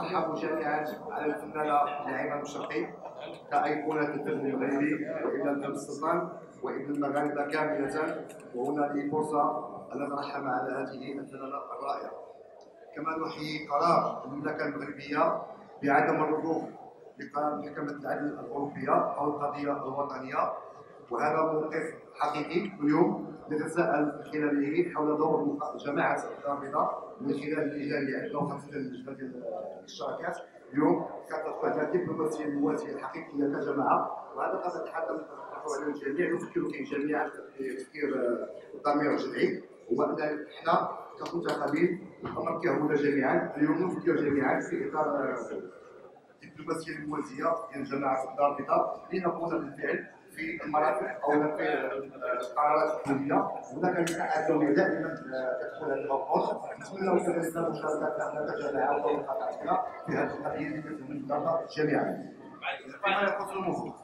ونرحب جميعا على الفنانه نعيمه المشرقي كايقونه الفن المغربي والى ابن السلطان وابن المغاربه كامله. وهنا لي فرصه ان نترحم على هذه الفنانه الرائعه. كما نحيي قرار المملكه المغربيه بعدم الرجوع لقرار محكمه العدل الاوروبيه او القضيه الوطنيه، وهذا موقف حقيقي اليوم نتساءل من خلاله حول دور جماعه الدار البيضاء من خلال اللجان اللي عندنا وخاصه اللجنه ديال الشراكات. اليوم كتطرح هذه الدبلوماسيه الموازيه الحقيقيه كجماعه، وهذا قد نتحدث نطرحه على الجميع نفكر فيه جميعا تفكير الضمير الجمعي، هو ان احنا كمنتخبين نركبنا جميعا اليوم نفكر جميعا في اطار الدبلوماسيه الموازيه ديال جماعه الدار البيضاء لنكون بالفعل في المرافق او في القرارات الحكوميه. هناك لقاءات يوميه دائما كتكون هذه الخطوات. نتمنى كذلك مشاركتنا كجماعه ومقاطعتنا في هذه القضيه اللي كتهم الدار جميعا. فيما يخص الموضوع،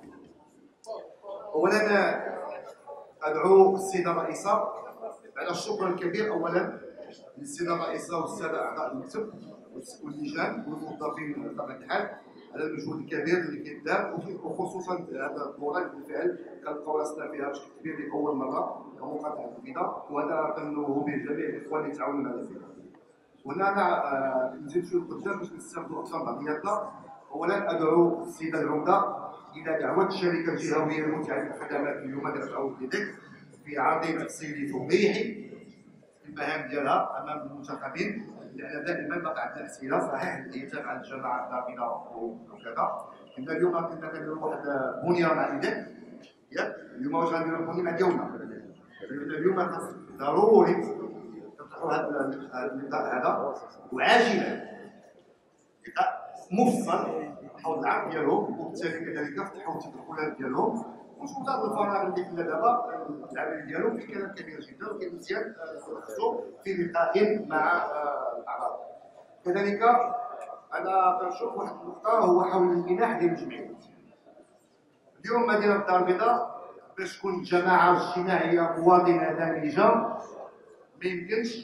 اولا ادعو السيده الرئيسه على الشكر الكبير اولا للسيده الرئيسه والساده اعضاء المكتب واللجان والموظفين بطبيعه الحال على المجهود الكبير اللي كيدار، وخصوصا هذا الدوره بالفعل كنلقاو راسنا فيها بشكل كبير لاول مره كمقاطعه البيضاء، وهذا كنلوه به جميع الاخوان اللي تعاونوا معنا فيه. هنا انا نزيد شويه قدام باش نستافدوا اكثر بعضياتنا. اولا ادعو السيده العمده الى دعوه الشركه الجهويه المتعدده الخدمات اليوم ديال تعاون يدك في عرض تفصيلي توضيحي المهام ديالها امام المنتخبين، لان دائما بقى عندنا اسئله صحيح اللي تابعه الجماعه الدار البيضاء وكذا. كنا اليوم كنا كنديروا واحد بنيه مع ايدك ياك، اليوم واش غنديروا البنيه مع ديالنا. اليوم خاص ضروري تفتحوا هذا اللقاء هذا وعاجلا، لقاء مفصل حول العرض ديالهم، وبالتالي كذلك فتحوا التدخلات ديالهم ونشوفوا هذا الفراغ اللي كنا دابا العمل ديالهم في كلام كبير جدا وكاين مزيان خصو في لقاء مع الاعضاء. كذلك انا كنشوف واحد النقطه هو حول الاناح ديال الجمعيات. اليوم مدينه الدار البيضاء باش تكون جماعه اجتماعيه مواطنه دامجه ما يمكنش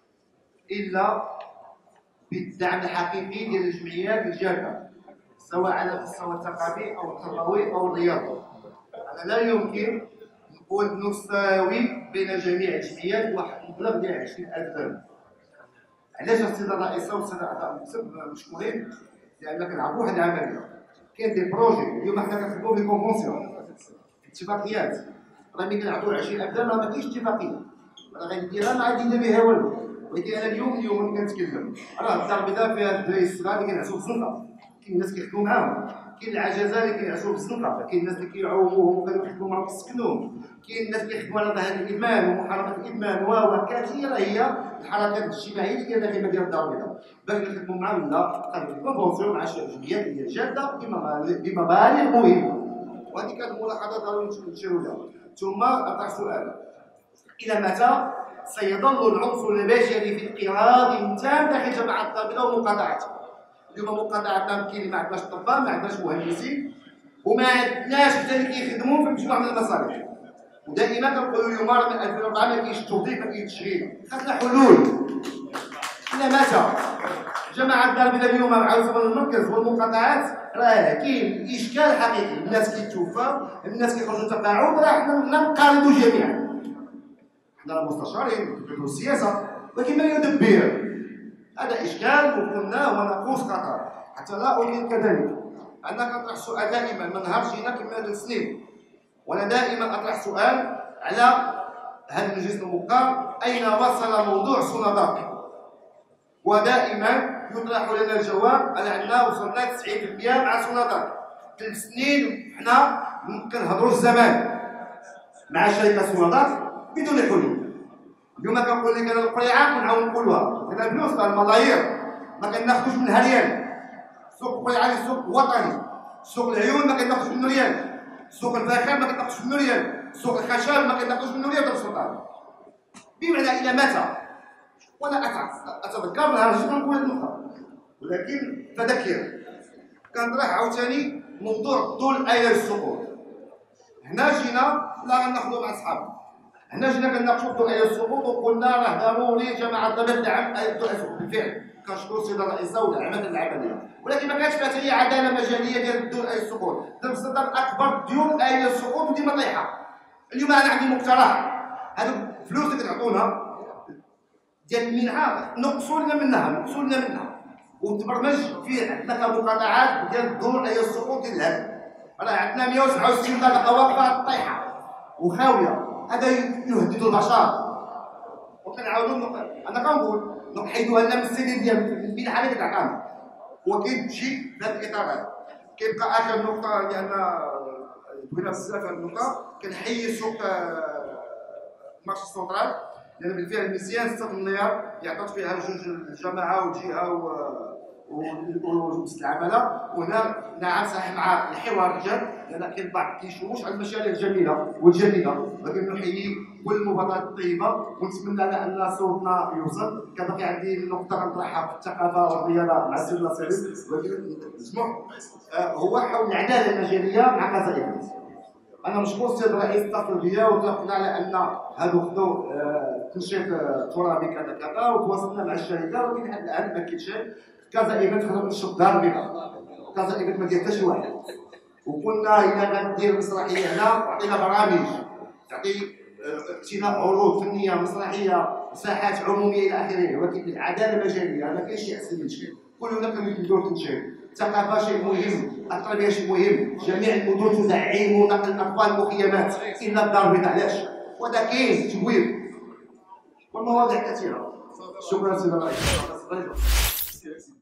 الا بالدعم الحقيقي ديال الجمعيات الجاده، سواء على المستوى الثقافي او التربوي او الرياضي. أنا لا يمكن نكون نساوي بين جميع الجمعيات واحد المبلغ ديال 20,000 درهم. علاش السيده الرئيسه والساده اعضاء المكتب مشكورين؟ لان كنعرفوا واحد العمليه، كاين دي بروجي اليوم حنا كنخدموا في كونفونسيون اتفاقيات، راه ملي كنعطيو 20,000 درهم راه ما كاينش اتفاقيه، راه غنديرها ما غادي ندير بها والو. ولكن انا اليوم كنتكلم راه الدار البيضاء فيها الدراري الصغار اللي كينعسوا في الزنقه، كاين الناس كيخدموا معاهم، كاين العجزه اللي كينعسوا في الزنقه، كاين الناس اللي كيعوموهم وكيخدموا معاهم كيسكنوهم، كاين الناس اللي كيخدموا على ظهر الادمان ومحاربه الادمان كثيره هي الحركات الاجتماعيه اللي كاينه داخل مدينه الدار البيضاء باش نخدموا معاهم لا خلينا كونفونسيون مع الجمعيات اللي هي جاده بمبالغ مهمه. وهذه كانت ملاحظه ضروري نشيروا لها. ثم اطرح سؤال: الى متى سيظل العنصر البشري في انقراض تام داخل جماعه الدار البيضاء ومقاطعتها؟ اليوم مقاطعتنا كاين ما عندناش طباء، ما عندناش مهندسين، وما عندناش حتى اللي كيخدموا في مجموعه من المصالح. ودائما كنقولوا اليوم راه من 2004 ما كاينش توظيف، ما كاينش تشغيل، خاصنا حلول. الى متى؟ جماعه الدار البيضاء اليوم مع عاصمه المركز والمقاطعات راه كاين اشكال حقيقي، الناس كيتوفاو، الناس كيخرجوا تقاعد، راه حنا ننقرضوا جميعا. حنا راه مستشارين نديروا السياسه، ولكن من يدبر؟ هذا اشكال وقلناه ونقوس خطر حتى لا أؤمن كذلك. انا كنطرح سؤال دائما من نهار جينا كما هذه السنين، وانا دائما اطرح سؤال على هذا المجلس الموقر: اين وصل موضوع سوناضاك؟ ودائما يطرح لنا الجواب على اننا وصلنا 90% مع سوناضاك. 3 سنين حنا كنهضروا الزمان مع شركه سوناضاك بدون حلول. اليوم كنقول لك انا القريعه كنعاود نقولوها، انا الفلوس الملايير ما كناخذوش منها ريال. سوق القريعه سوق وطني، سوق العيون ما كناخذوش منه ريال، سوق الفاخر ما كناخذوش منه ريال، سوق الخشب ما كناخذوش منه ريال. السلطان بمعنى الى متى؟ وانا اتذكر نهار جيت نقول هذه النقطه، ولكن تذكر كنطرح عاوتاني موضوع طول ايام السقوط. هنا جينا لا غناخذوا مع صحابنا، هنا جينا كنناقشوا في ايام السقوط وقلنا راه ضروري جماعه الدار الدعم ايام السقوط. بالفعل كنشكروا السيده الرئيسه ودعمت العمليه، ولكن ما كانش فيها هي عداله مجاليه ديال دون اي سقوط. المصدر الاكبر ديون اي السقوط وديما طايحه. اليوم انا عندي مقترح، هذوك الفلوس اللي كتعطونا ديال المنحه نقصوا لنا منها وتبرمج فيه عندنا كمقاطعات ديال دون اي السقوط ديال الهدم. راه عندنا 167 طبقه واقفه طايحه وخاويه، هذا يهدد البشر. وكنعاودوا انا كنقول نحيدوها لنا من السنين ديال المنحه اللي كتعطانا، وكاين شي في هذا الاطار هذا. كيبقى اخر نقطه لان دوينا بزاف هذه النقطه، كنحيي سوق المارشي سونترال لان بالفعل مزيان 6 المليار يعطات فيها جوج الجماعه والجهه ومجلس العماله. وهنا نعم صحيح مع الحوار الجاد لان كاين بعض كيشوش على المشاريع الجميله والجديده، ولكن نحيي كل المبادرات الطيبه ونتمنى ان صوتنا يوصل. كان عندي نقطه نطرحها في الثقافه والرياضه مع السيد ناصري، ولكن اسمح هو حول العداله المجاليه مع كازا ايفنت. انا مشكور السيد الرئيس اتصل بيا واتفقنا على ان هادو خذوا تنشيط ترابي كذا كذا، وتواصلنا مع الشركه، ولكن لحد الان ما كاينش كازا ايفنت خذوا تنشط دار بيضاء. كازا ايفنت ما دير حتى شي واحد، وكنا الا غندير مسرحيه هنا عطينا برامج تعطي اعطينا عروض فنيه مسرحيه مساحات عموميه الى اخره، ولكن العداله المجاليه ما كاينش شي احسن من شي. كلنا كنديروا تنشيط، الثقافه شيء مهم، التربيه شيء مهم، جميع المدن تدعم نقل الاطفال مخيمات الا الدار البيضاء. علاش؟ وهذا كاين تبويب والمواضيع كثيره. شكرا سيدي الرئيس.